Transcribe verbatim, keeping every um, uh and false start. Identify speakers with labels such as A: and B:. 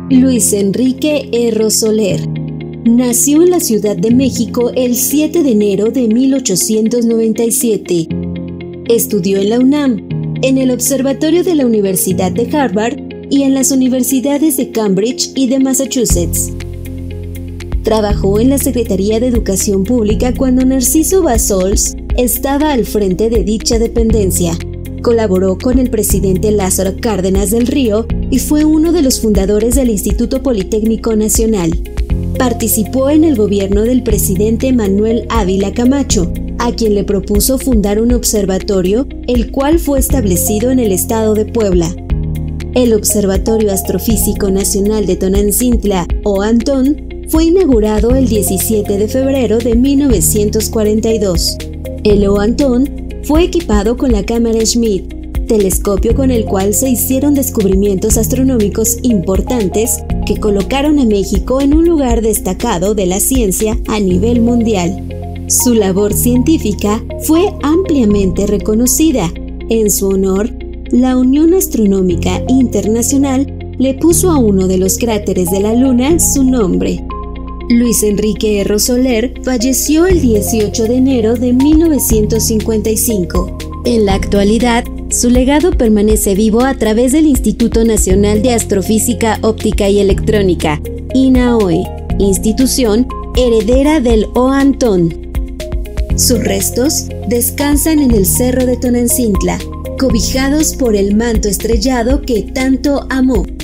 A: Luis Enrique Erro Soler nació en la Ciudad de México el siete de enero de mil ochocientos noventa y siete. Estudió en la UNAM, en el Observatorio de la Universidad de Harvard y en las universidades de Cambridge y de Massachusetts. Trabajó en la Secretaría de Educación Pública cuando Narciso Bassols estaba al frente de dicha dependencia. Colaboró con el presidente Lázaro Cárdenas del Río y fue uno de los fundadores del Instituto Politécnico Nacional. Participó en el gobierno del presidente Manuel Ávila Camacho, a quien le propuso fundar un observatorio, el cual fue establecido en el estado de Puebla. El Observatorio Astrofísico Nacional de Tonantzintla, o Antón, fue inaugurado el diecisiete de febrero de mil novecientos cuarenta y dos. El O Antón fue equipado con la cámara Schmidt, telescopio con el cual se hicieron descubrimientos astronómicos importantes que colocaron a México en un lugar destacado de la ciencia a nivel mundial. Su labor científica fue ampliamente reconocida. En su honor, la Unión Astronómica Internacional le puso a uno de los cráteres de la Luna su nombre. Luis Enrique Erro Soler falleció el dieciocho de enero de mil novecientos cincuenta y cinco. En la actualidad, su legado permanece vivo a través del Instituto Nacional de Astrofísica Óptica y Electrónica, INAOE, institución heredera del O Antón. Sus restos descansan en el Cerro de Tonantzintla, cobijados por el manto estrellado que tanto amó.